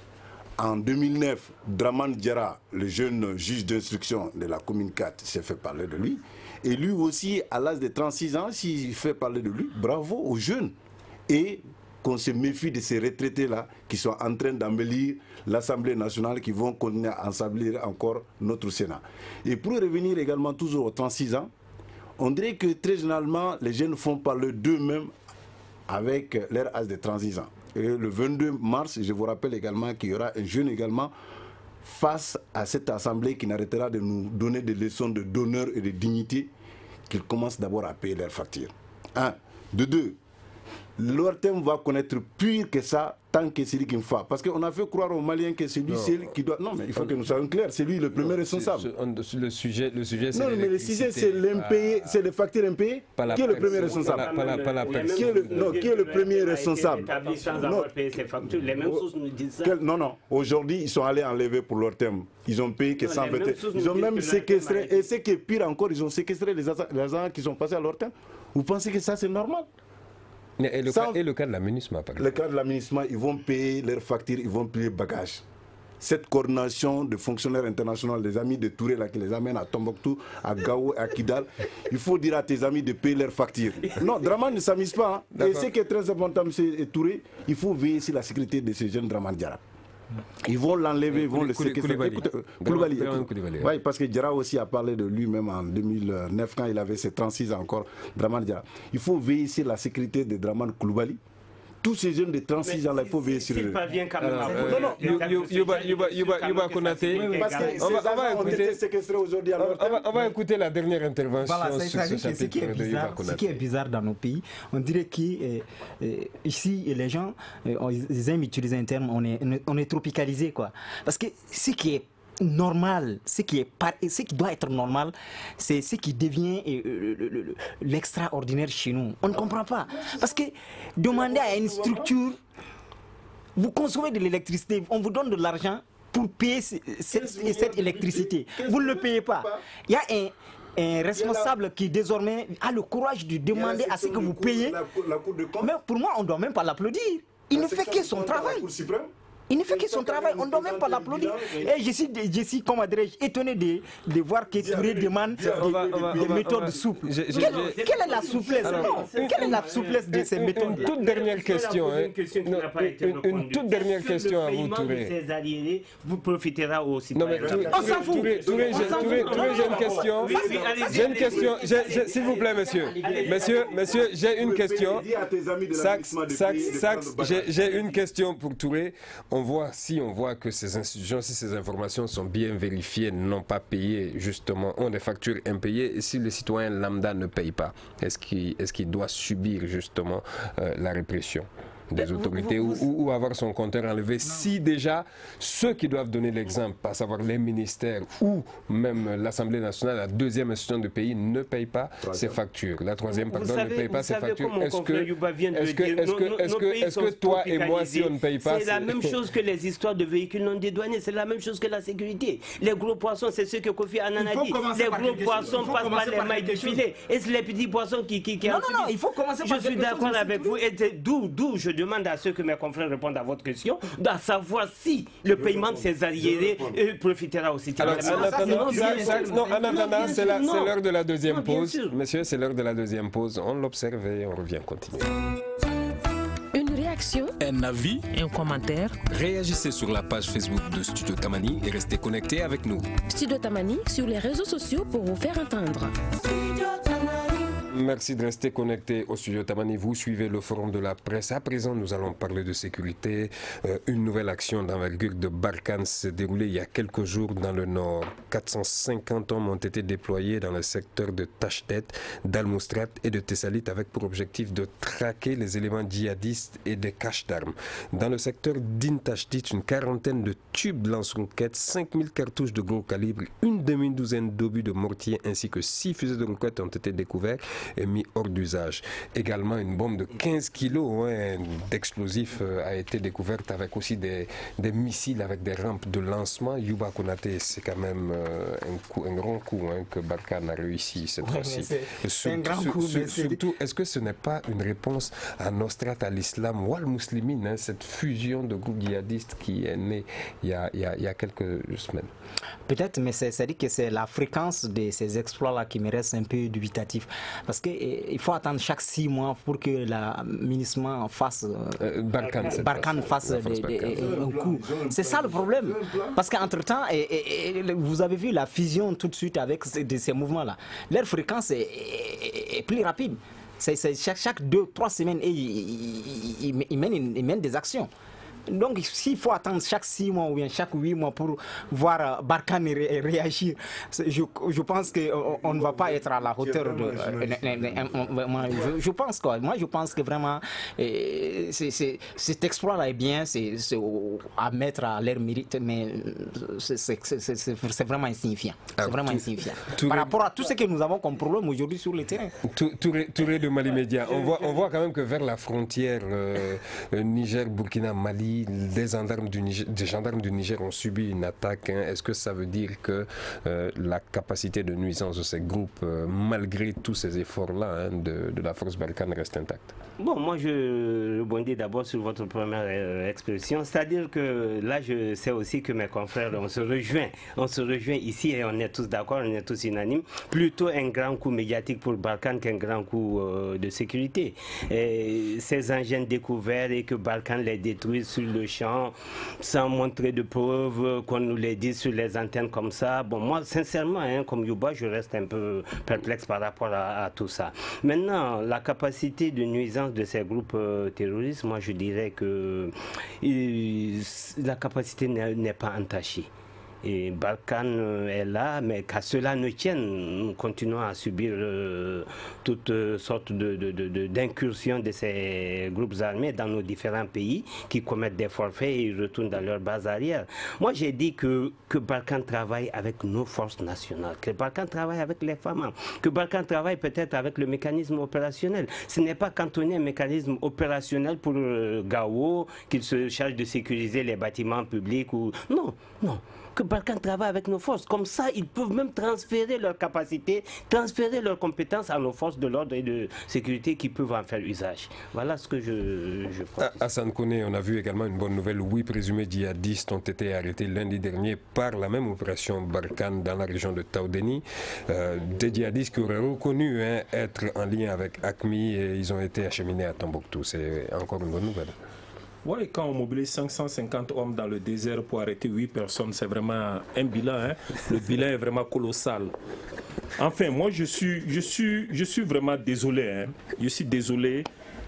En deux mille neuf, Draman Diarra, le jeune juge d'instruction de la commune quatre, s'est fait parler de lui. Et lui aussi, à l'âge de trente-six ans, s'il fait parler de lui, bravo aux jeunes. Et qu'on se méfie de ces retraités-là qui sont en train d'embellir l'Assemblée nationale, qui vont continuer à ensembler encore notre Sénat. Et pour revenir également toujours aux trente-six ans, on dirait que très généralement, les jeunes font parler d'eux-mêmes avec leur âge de trente-six ans. Et le vingt-deux mars, je vous rappelle également qu'il y aura un jeune également face à cette Assemblée qui n'arrêtera de nous donner des leçons de d'honneur et de dignité, qu'ils commencent d'abord à payer leurs factures. Un. De deux, leur thème va connaître pire que ça tant que c'est lui qui me fait. Parce qu'on a fait croire aux Maliens que c'est lui c'est lui qui doit... Non, mais il faut que nous soyons clairs, c'est lui le premier non, responsable. Le sujet, le sujet c'est non, mais le sujet, c'est l'impayé, c'est les factures impayées. Qui est le premier responsable? Pas la, pas la qui est le, non, qui est le premier responsable? Non, les mêmes sources nous disent ça. Non, non. Aujourd'hui, ils sont allés enlever pour leur thème. Ils ont payé que cent vingt. Ils ont même séquestré. Et ce qui est pire encore, ils ont séquestré les agents qui sont passés à leur thème. Vous pensez que ça, c'est normal? Et le, ça, cas, et le cas de l'aménagement, par exemple. Le cas de l'aménagement, ils vont payer leurs factures, ils vont payer bagages. Cette coordination de fonctionnaires internationaux, les amis de Touré, là, qui les amènent à Tombouctou, à Gao, à Kidal, il faut dire à tes amis de payer leurs factures. Non, Draman ne s'amuse pas. Hein. Et ce qui est très important, M. Touré, il faut veiller sur la sécurité de ces jeunes Draman Diarra. Ils vont l'enlever, ils vont le séquestrer. Coulibaly. Oui, parce que Diarra aussi a parlé de lui-même en deux mille neuf, quand il avait ses trente-six ans encore, Draman Diarra. Il faut veiller sur la sécurité de Draman Coulibaly. Tous ces jeunes de trente-six ans, là, il faut veiller sur eux. pas bien quand même. Non, non, Yuba Konaté, on va écouter la dernière intervention sur ce chapitre de Yuba Konaté. Ce qui est bizarre dans nos pays, on dirait qu'ici, les gens, ils aiment utiliser un terme, on est, on est tropicalisé, quoi. Parce que ce qui est normal, ce qui, est par... ce qui doit être normal, c'est ce qui devient euh, l'extraordinaire chez nous. On ne comprend pas. Parce que demander à une structure, vous consommez de l'électricité, on vous donne de l'argent pour payer cette, cette électricité. Vous ne le payez pas. Il y a un... un responsable qui désormais a le courage de demander à ce que vous payez. Mais pour moi, on ne doit même pas l'applaudir. Il ne fait que son travail. Il ne fait que son travail, on ne doit même pas l'applaudir. Et je suis, je suis comment dirais-je, étonné de, de voir que Touré demande des, des, des méthodes souples. Je, je, quelle, je, quelle est la souplesse alors, non, une, Quelle est la souplesse de ces méthodes? Une toute dernière question. Hein. Une, non, une, une toute dernière question à vous, Touré. Ces alliés vous profitera aussi. Non, mais on s'en fout. Touré, j'ai une question. J'ai une question. S'il vous plaît, monsieur. Monsieur, monsieur, j'ai une question. Sax, Sax, Sax, j'ai une question pour Touré. On voit, si on voit que ces institutions, si ces informations sont bien vérifiées, n'ont pas payé, justement, ont des factures impayées, et si le citoyen lambda ne paye pas, est-ce qu'il est-ce qu'il doit subir, justement, euh, la répression des autorités vous, vous, vous, ou, ou avoir son compteur enlevé? Non. Si déjà ceux qui doivent donner l'exemple, à savoir les ministères ou même l'Assemblée nationale, la deuxième institution du pays, ne paye pas ses factures, la troisième, pardon, savez, ne paye pas ses factures, est-ce que, est-ce que, est-ce que, est-ce que, est-ce que toi et moi, si on ne paye pas, c'est la même chose que les histoires de véhicules non dédouanés, c'est la même chose que la sécurité. Les gros poissons, c'est ce que Kofi Annan a dit. Les gros poissons passent par les mailles de filet, et c'est les petits poissons qui qui qui. Non, non, non, il faut commencer par. Je suis d'accord avec vous, et d'où d'où je demande à ceux que mes confrères répondent à votre question, à savoir si le paiement de ces alliés profitera aussi. Alors, en attendant, c'est l'heure de la deuxième pause. Monsieur, c'est l'heure de la deuxième pause. On l'observe et on revient continuer. Une réaction, un avis, un commentaire. Réagissez sur la page Facebook de Studio Tamani et restez connectés avec nous. Studio Tamani sur les réseaux sociaux pour vous faire entendre. Merci de rester connecté au studio Tamani. Vous suivez le forum de la presse. À présent, nous allons parler de sécurité. Euh, une nouvelle action d'envergure de Barkhane s'est déroulée il y a quelques jours dans le nord. quatre cent cinquante hommes ont été déployés dans le secteur de Tachtet, d'Al-Moustrat et de Tessalit avec pour objectif de traquer les éléments djihadistes et des caches d'armes. Dans le secteur d'Intachtit, une quarantaine de tubes lance-roquettes, cinq mille cartouches de gros calibre, une demi-douzaine d'obus de mortier ainsi que six fusées de roquettes ont été découverts et mis hors d'usage. Également, une bombe de quinze kilos hein, d'explosifs euh, a été découverte avec aussi des, des missiles avec des rampes de lancement. Yuba Konaté, c'est quand même euh, un, coup, un grand coup hein, que Barkhane a réussi cette ouais, fois-ci. C'est un grand coup. Sur, surtout, est-ce que ce n'est pas une réponse à Nostrat al-Islam ou al-Muslimine, hein, cette fusion de groupes djihadistes qui est née il y a, il y a, il y a quelques semaines? Peut-être, mais c'est-à-dire que c'est la fréquence de ces exploits-là qui me reste un peu dubitatif. Parce qu'il faut attendre chaque six mois pour que le ministère fasse, euh, Barkhane, Barkhane fasse des, des, un coup. C'est ça le problème. Parce qu'entre-temps, et, et, et, vous avez vu la fusion tout de suite avec ces, de ces mouvements-là. Leur fréquence est, est, est plus rapide. C'est, c'est chaque, chaque deux, trois semaines, ils il, il, il mènent, il mènent des actions. Donc, s'il faut attendre chaque six mois ou bien chaque huit mois pour voir Barkhane ré réagir, je, je pense qu'on on ne va pas être à la hauteur de... Je, je pense quoi. Moi, je pense que vraiment, eh, c'est, c'est, cet exploit-là est bien, c'est à mettre à leur mérite, mais c'est vraiment insignifiant. C'est vraiment tout, insignifiant. Tout Par rapport à tout ce que nous avons comme problème aujourd'hui sur le terrain. Touré de Mali Média, on voit, on voit quand même que vers la frontière euh, Niger, Burkina, Mali, des gendarmes du Niger, des gendarmes du Niger ont subi une attaque. Hein. Est-ce que ça veut dire que euh, la capacité de nuisance de ces groupes, euh, malgré tous ces efforts-là hein, de, de la force Barkhane, reste intacte? Bon, moi je rebondis d'abord sur votre première euh, expression, c'est-à-dire que là je sais aussi que mes confrères, on se rejoint, on se rejoint ici et on est tous d'accord, on est tous unanimes. Plutôt un grand coup médiatique pour Barkhane qu'un grand coup euh, de sécurité. Et ces engins découverts et que Barkhane les détruise sur le champ, sans montrer de preuves, qu'on nous les dise sur les antennes comme ça. Bon, moi, sincèrement, hein, comme Yuba, je reste un peu perplexe par rapport à, à tout ça. Maintenant, la capacité de nuisance de ces groupes euh, terroristes, moi, je dirais que euh, la capacité n'est pas entachée. Et Barkhane est là, mais qu'à cela ne tienne, nous continuons à subir euh, toutes sortes de, de, de, d'incursions de ces groupes armés dans nos différents pays qui commettent des forfaits et ils retournent dans leur base arrière. Moi, j'ai dit que, que Barkhane travaille avec nos forces nationales, que Barkhane travaille avec les femmes, que Barkhane travaille peut-être avec le mécanisme opérationnel. Ce n'est pas cantonner un mécanisme opérationnel pour euh, Gao, qu'il se charge de sécuriser les bâtiments publics ou... Non, non. Que Barkhane travaille avec nos forces. Comme ça, ils peuvent même transférer leurs capacités, transférer leurs compétences à nos forces de l'ordre et de sécurité qui peuvent en faire usage. Voilà ce que je, je crois. Hassan Kone, on a vu également une bonne nouvelle. Huit présumés djihadistes ont été arrêtés lundi dernier par la même opération Barkhane dans la région de Taoudeni. Euh, des djihadistes qui auraient reconnu hein, être en lien avec A Q M I et ils ont été acheminés à Tombouctou. C'est encore une bonne nouvelle. Oui, quand on mobilise cinq cent cinquante hommes dans le désert pour arrêter huit personnes, c'est vraiment un bilan. Hein. Le bilan est vraiment colossal. Enfin, moi, je suis, je suis, je suis vraiment désolé. Hein. Je suis désolé.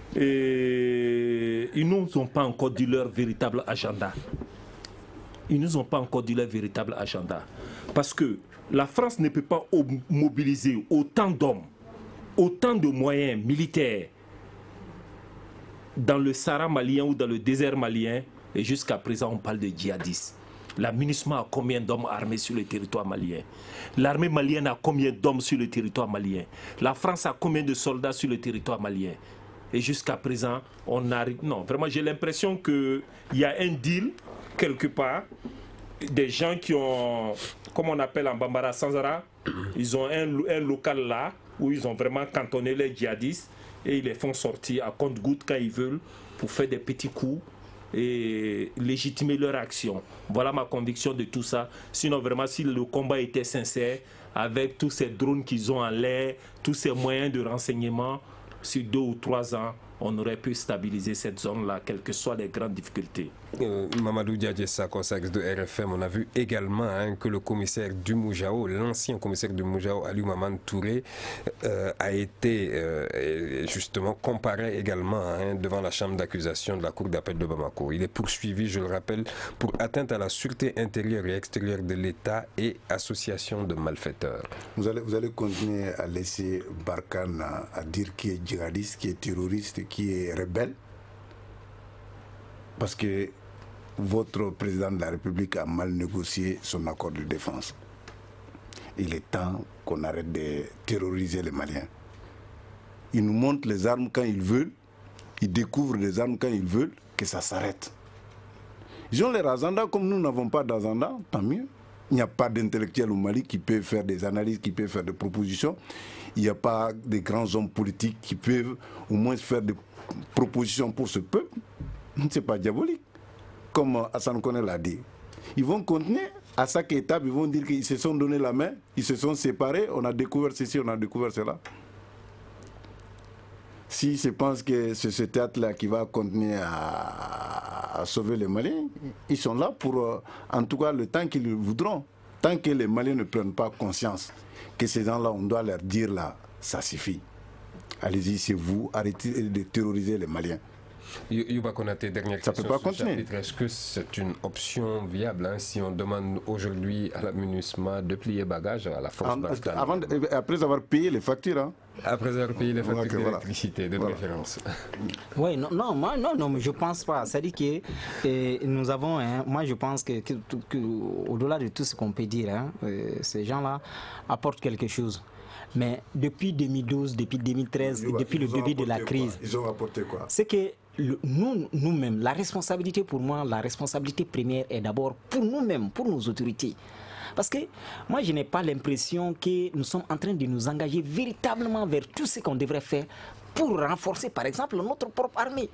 Et ils ne nous ont pas encore dit leur véritable agenda. Ils ne nous ont pas encore dit leur véritable agenda. Parce que la France ne peut pas mobiliser autant d'hommes, autant de moyens militaires dans le Sahara malien ou dans le désert malien, et jusqu'à présent on parle de djihadistes. La MINUSMA a combien d'hommes armés sur le territoire malien? L'armée malienne a combien d'hommes sur le territoire malien? La France a combien de soldats sur le territoire malien? Et jusqu'à présent, on arrive... Non, vraiment j'ai l'impression qu'il y a un deal quelque part, des gens qui ont, comme on appelle en Bambara Sanzara, ils ont un, un local là, où ils ont vraiment cantonné les djihadistes, et ils les font sortir à compte-gouttes quand ils veulent pour faire des petits coups et légitimer leur action. Voilà ma conviction de tout ça. Sinon, vraiment, si le combat était sincère, avec tous ces drones qu'ils ont en l'air, tous ces moyens de renseignement, sur deux ou trois ans, on aurait pu stabiliser cette zone-là, quelles que soient les grandes difficultés. Euh, Mamadou Diadjessa, conseil de R F M, on a vu également hein, que le commissaire du Moujao, l'ancien commissaire du Moujao, Aliou Maman Touré, euh, a été euh, justement comparé également hein, devant la chambre d'accusation de la cour d'appel de Bamako. Il est poursuivi, je le rappelle, pour atteinte à la sûreté intérieure et extérieure de l'État et association de malfaiteurs. Vous allez, vous allez continuer à laisser Barkhane à, à dire qui est djihadiste, qui est terroriste, qui est rebelle, parce que votre président de la République a mal négocié son accord de défense. Il est temps qu'on arrête de terroriser les Maliens. Ils nous montrent les armes quand ils veulent, ils découvrent les armes quand ils veulent, que ça s'arrête. Ils ont leur agenda, comme nous n'avons pas d'agenda, tant mieux. Il n'y a pas d'intellectuels au Mali qui peuvent faire des analyses, qui peuvent faire des propositions. Il n'y a pas de grands hommes politiques qui peuvent au moins faire des propositions pour ce peuple. Ce n'est pas diabolique. Comme Hassan Kone l'a dit. Ils vont continuer, à chaque étape, ils vont dire qu'ils se sont donné la main, ils se sont séparés, on a découvert ceci, on a découvert cela. Si je pense que c'est ce théâtre-là qui va continuer à, à sauver les Maliens, ils sont là pour, euh, en tout cas, le temps qu'ils voudront. Tant que les Maliens ne prennent pas conscience que ces gens-là, on doit leur dire là, ça suffit. Allez-y, c'est vous, arrêtez de terroriser les Maliens. Youba Konaté, dernière ça question. Peut pas continuer. Est-ce que c'est une option viable hein, si on demande aujourd'hui à la MINUSMA de plier bagage à la force Barkhane avant de, après avoir payé les factures hein. Après avoir payé les factures okay, d'électricité, voilà. de préférence. Oui, non, non, moi, non, non, je ne pense pas. C'est-à-dire que eh, nous avons, hein, moi je pense que, que, que au-delà de tout ce qu'on peut dire, hein, euh, ces gens-là apportent quelque chose. Mais depuis deux mille douze, depuis deux mille treize, ils depuis le début de la crise, quoi ils ont apporté quoi? C'est que le, nous, nous-mêmes, la responsabilité pour moi, la responsabilité première est d'abord pour nous-mêmes, pour nos autorités. Parce que moi, je n'ai pas l'impression que nous sommes en train de nous engager véritablement vers tout ce qu'on devrait faire pour renforcer, par exemple, notre propre armée.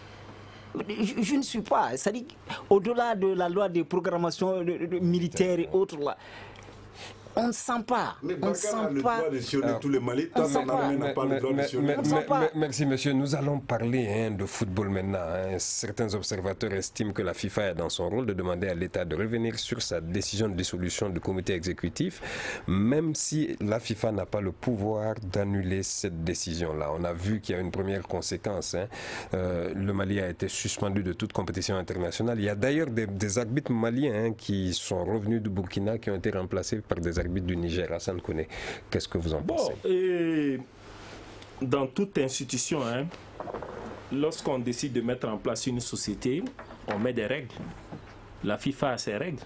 Je, je ne suis pas, c'est-à-dire, au-delà de la loi de programmation de, de, militaire et autres, là, on ne sent pas. Mais on ne sent a le pas. droit de sionner tous les Mali. Toi, ton armée n'a pas le droit de sionner. Merci, monsieur. Nous allons parler hein, de football maintenant. Hein. Certains observateurs estiment que la FIFA est dans son rôle de demander à l'État de revenir sur sa décision de dissolution du comité exécutif, même si la FIFA n'a pas le pouvoir d'annuler cette décision-là. On a vu qu'il y a une première conséquence. Hein. Euh, le Mali a été suspendu de toute compétition internationale. Il y a d'ailleurs des, des arbitres maliens hein, qui sont revenus du Burkina, qui ont été remplacés par des arbitres du Niger. Hassan Kone, qu'est-ce que vous en bon, pensez? Et dans toute institution, hein, lorsqu'on décide de mettre en place une société, on met des règles. La FIFA a ses règles.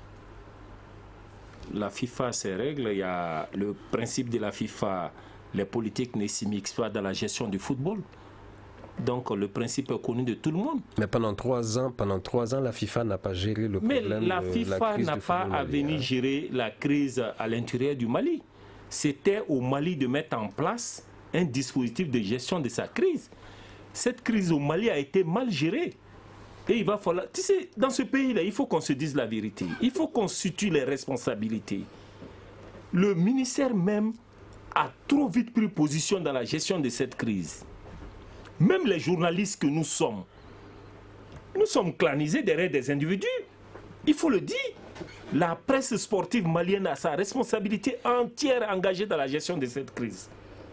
La FIFA a ses règles. Il y a le principe de la FIFA, les politiques ne s'y mixent pas dans la gestion du football. Donc le principe est connu de tout le monde. Mais pendant trois ans, pendant trois ans, la FIFA n'a pas géré le Mais problème. Mais la de FIFA la crise n'a pas à venir gérer la crise à l'intérieur du Mali. C'était au Mali de mettre en place un dispositif de gestion de sa crise. Cette crise au Mali a été mal gérée. Et il va falloir... Tu sais, dans ce pays-là, il faut qu'on se dise la vérité. Il faut qu'on situe les responsabilités. Le ministère même a trop vite pris position dans la gestion de cette crise. Même les journalistes que nous sommes, nous sommes clanisés derrière des individus. Il faut le dire. La presse sportive malienne a sa responsabilité entière engagée dans la gestion de cette crise.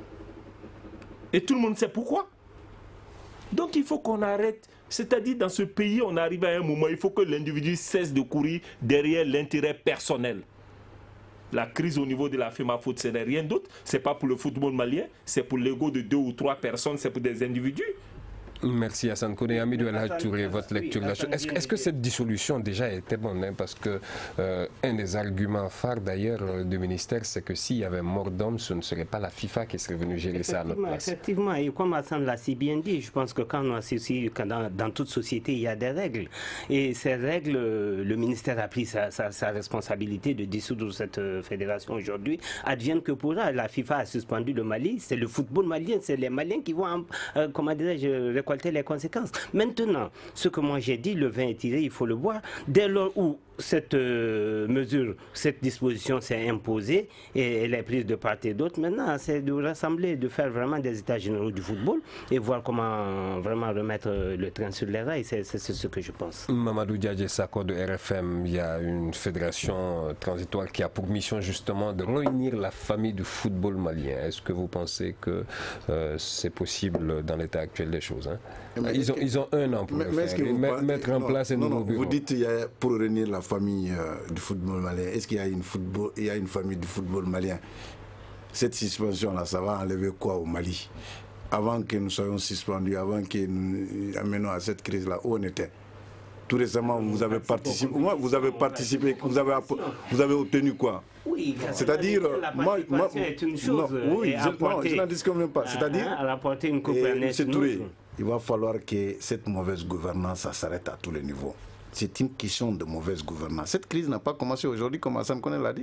Et tout le monde sait pourquoi. Donc il faut qu'on arrête. C'est-à-dire dans ce pays, on arrive à un moment, il faut que l'individu cesse de courir derrière l'intérêt personnel. La crise au niveau de la FEMAFOOT, ce n'est rien d'autre. Ce n'est pas pour le football malien, c'est pour l'ego de deux ou trois personnes, c'est pour des individus. Merci Hassan Kone. Amidou El Hadj Touré, votre lecture de la chose. Est-ce est-ce que cette dissolution déjà était bonne hein? Parce que euh, un des arguments phares d'ailleurs du ministère, c'est que s'il y avait mort d'homme, ce ne serait pas la FIFA qui serait venue gérer ça à notre place. Effectivement, et comme Hassan l'a si bien dit, je pense que quand on associe, quand dans, dans toute société, il y a des règles. Et ces règles, le ministère a pris sa, sa, sa responsabilité de dissoudre cette fédération aujourd'hui. Advienne que pourra, la FIFA a suspendu le Mali. C'est le football malien, c'est les Maliens qui vont, euh, comment dirais-je, récolter les conséquences. Maintenant, ce que moi j'ai dit, le vin est tiré, il faut le boire. Dès lors où cette euh, mesure, cette disposition s'est imposée et elle est prise de part et d'autre. Maintenant, c'est de rassembler, de faire vraiment des états généraux du football et voir comment vraiment remettre le train sur les rails. C'est ce que je pense. Mamadou Diadje Sako de R F M, il y a une fédération transitoire qui a pour mission justement de réunir la famille du football malien. Est-ce que vous pensez que euh, c'est possible dans l'état actuel des choses, hein? Ils ont, ils ont un an pour mais, le mais faire, mettre, mettre en non, place un non, nouveau non, bureau. Vous dites qu'il y a pour réunir la famille euh, du football malien. Est-ce qu'il y a une football, il y a une famille du football malien? Cette suspension-là, ça va enlever quoi au Mali? Avant que nous soyons suspendus, avant que nous amenions à cette crise-là, où on était? Tout récemment, vous avez participé. Moi, vous avez participé. Vous avez, vous avez obtenu quoi? Oui, c'est-à-dire, moi, moi, est une chose. Non, oui, je, non, je n'en discute même pas. C'est-à-dire, rapporter une coupe à Touré, il va falloir que cette mauvaise gouvernance, ça s'arrête à tous les niveaux. C'est une question de mauvaise gouvernance. Cette crise n'a pas commencé aujourd'hui, comme Hassan Koné l'a dit.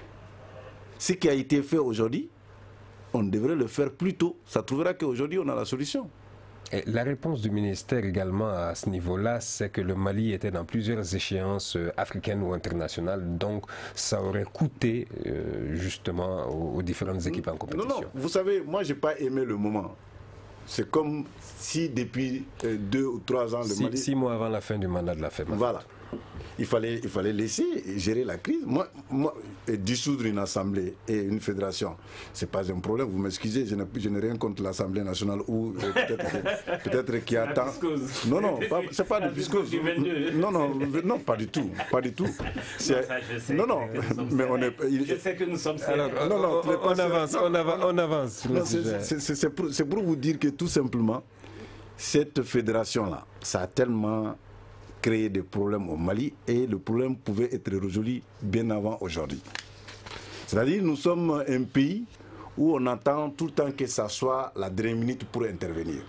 Ce qui a été fait aujourd'hui, on devrait le faire plus tôt. Ça trouvera qu'aujourd'hui, on a la solution. Et la réponse du ministère également à ce niveau-là, c'est que le Mali était dans plusieurs échéances africaines ou internationales, donc ça aurait coûté euh, justement aux, aux différentes équipes en compétition. Non, non, vous savez, moi je n'ai pas aimé le moment. C'est comme si depuis euh, deux ou trois ans, le six, Mali... Six mois avant la fin du mandat de la F E M. Voilà. Il fallait, il fallait laisser gérer la crise. Moi, moi dissoudre une assemblée et une fédération, c'est pas un problème. Vous m'excusez, je n'ai rien contre l'Assemblée nationale ou euh, peut-être peut-être qui attend. Non, non, c'est pas de viscose. Non, non, non, pas du tout, pas du tout. Non, non, mais on est. Il... Je sais que nous sommes. Alors, non, non, on, on, on avance, on avance, on avance. C'est pour, pour vous dire que tout simplement, cette fédération-là, ça a tellement créer des problèmes au Mali et le problème pouvait être résolu bien avant aujourd'hui. C'est-à-dire nous sommes un pays où on attend tout le temps que ça soit la dernière minute pour intervenir.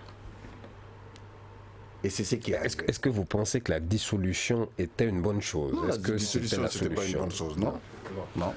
Et c'est ce qui est. Est-ce que, est-ce que vous pensez que la dissolution était une bonne chose? Non, Est-ce la que dissolution c'était pas une bonne chose, non? Non.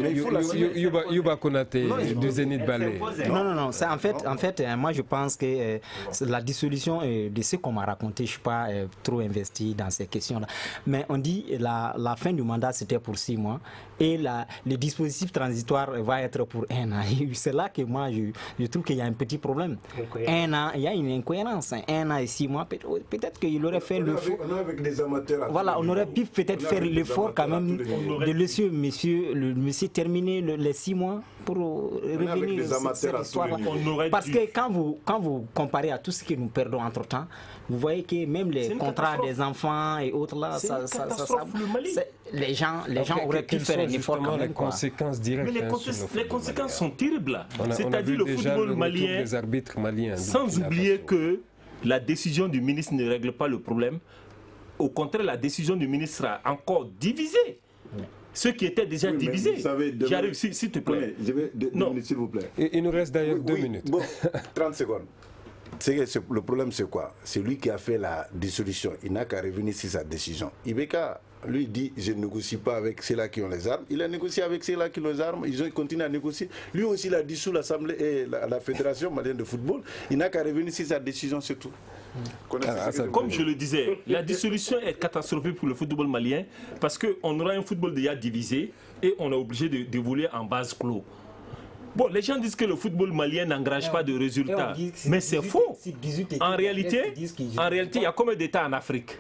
Yuba Konaté du Zénith Ballet. Non, non, non. Ça, en fait, en fait, moi je pense que euh, la dissolution, euh, de ce qu'on m'a raconté, je ne suis pas euh, trop investi dans ces questions-là. Mais on dit que la, la fin du mandat c'était pour six mois et la, le dispositif transitoire va être pour un an. C'est là que moi je, je trouve qu'il y a un petit problème. Un an, il y a une incohérence. Un an et six mois, peut-être qu'il aurait fait le. On est avec des amateurs. Voilà, on aurait pu peut-être faire l'effort quand même de laisser monsieur le monsieur terminer le, les six mois pour revenir sur cette histoire. Parce que quand vous, quand vous comparez à tout ce que nous perdons entre-temps, vous voyez que même les contrats des enfants et autres là, ça, ça, ça, ça, les gens, les gens auraient pu faire un effort quand même. Les conséquences directes. Mais les, hein, les, les conséquences sont terribles. C'est-à-dire le football le malien, des arbitres maliens, sans oublier que la décision du ministre ne règle pas le problème. Au contraire, la décision du ministre sera encore divisée. Ceux qui étaient déjà oui, divisés. J'arrive, s'il si te plaît. Je vais, de, non. S'il vous plaît. Il, il nous reste d'ailleurs oui, deux oui, minutes. Bon, trente secondes. Le problème, c'est quoi? C'est lui qui a fait la dissolution. Il n'a qu'à revenir sur sa décision. Ibeka, lui, dit je ne négocie pas avec ceux-là qui ont les armes. Il a négocié avec ceux-là qui ont les armes. Ils ont continué à négocier. Lui aussi, il a dissous l'Assemblée et la, la Fédération malienne de football. Il n'a qu'à revenir sur sa décision, c'est tout. Ah, ça, comme je le disais, la dissolution est catastrophique pour le football malien parce qu'on aura un football déjà divisé et on est obligé de d'évoluer en base clos. Bon, les gens disent que le football malien n'engage pas de résultats, mais c'est faux. En réalité, en réalité, il y a combien d'États en Afrique?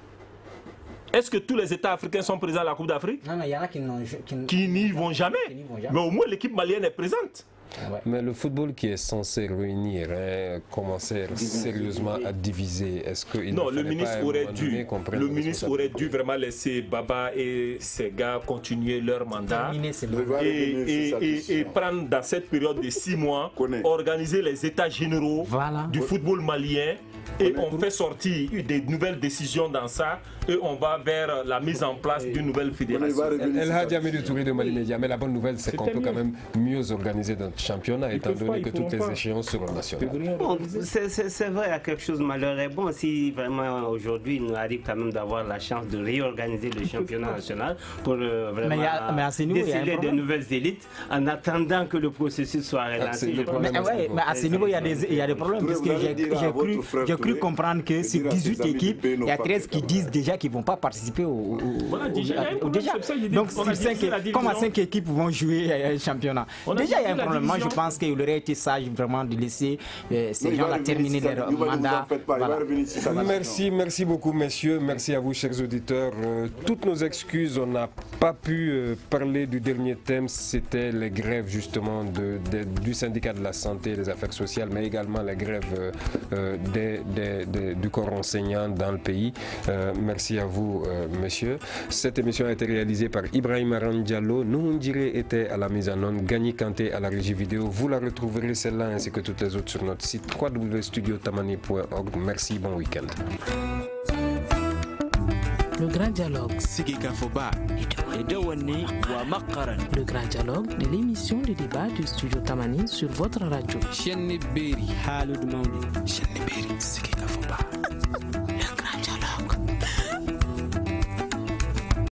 Est-ce que tous les États africains sont présents à la Coupe d'Afrique? Non, non, il y en a qui, qui, qui n'y vont jamais. Vont jamais. Mais au moins, l'équipe malienne est présente. Ouais. Mais le football qui est censé réunir hein, commencer sérieusement à diviser, est-ce qu'il non, ne le ministre pas aurait dû, le ministre aurait dû vraiment laisser Baba et ses gars continuer leur mandat et, et, et, et prendre dans cette période de six mois, organiser les états généraux voilà. du football malien et on fait sortir des nouvelles décisions dans ça et on va vers la mise en place d'une nouvelle fédération. El Hadji Amidou Touré de Mali Média, mais la bonne nouvelle c'est qu'on peut quand même mieux organiser notre championnat, étant donné que toutes les échéances seront nationales. Bon, c'est vrai, il y a quelque chose de malheureux. Bon, si vraiment aujourd'hui il nous arrive quand même d'avoir la chance de réorganiser le championnat national pour euh, vraiment mais a, mais à ce niveau, déceler de nouvelles élites en attendant que le processus soit relancé. Mais, ouais, mais à ce niveau, il y a des, il y a des problèmes parce que j'ai cru, j'ai cru comprendre que sur dix-huit équipes, il y a treize qui disent déjà qu'ils ne vont pas participer au, au, voilà, déjà, au, au déjà. Donc, comme à cinq équipes vont jouer un championnat. Déjà, il y a un problème. Moi, je pense qu'il aurait été sage vraiment de laisser euh, ces gens-là terminer leur mandat. Voilà. Merci, merci beaucoup, messieurs. Merci à vous, chers auditeurs. Euh, toutes nos excuses, on n'a pas pu euh, parler du dernier thème. C'était les grèves, justement, de, de, du syndicat de la santé et des affaires sociales, mais également les grèves euh, euh, des, des, des, du corps enseignant dans le pays. Euh, merci à vous, euh, messieurs. Cette émission a été réalisée par Ibrahim Aran Diallo. Nous, on dirait, était à la mise en onde. Gagné Kanté à la régie vidéo. Vous la retrouverez, celle-là, ainsi que toutes les autres sur notre site w w w point studio tamani point org. Merci, bon week-end. Le grand dialogue. Le grand dialogue de l'émission de débat du studio Tamani sur votre radio.